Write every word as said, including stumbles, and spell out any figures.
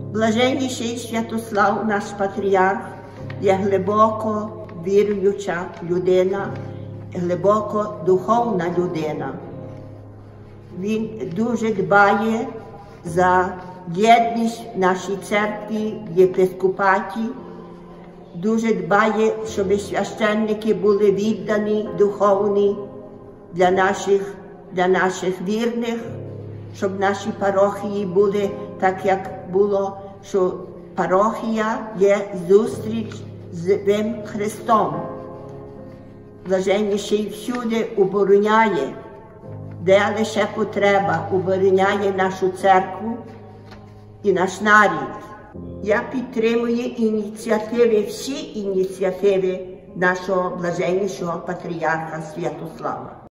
Блаженніший Святослав, наш патріарх, є глибоко віруюча людина, глибоко духовна людина. Він дуже дбає за єдність в нашій церкві, в єпископаті, дуже дбає, щоб священники були віддані, духовні для наших, для наших вірних, щоб наші парохії були так, як було, що парохія є зустріч з живим Христом. Блаженніший всюди обороняє, де лише потреба, обороняє нашу церкву і наш народ. Я підтримую ініціативи, всі ініціативи нашого блаженнішого патріарха Святослава.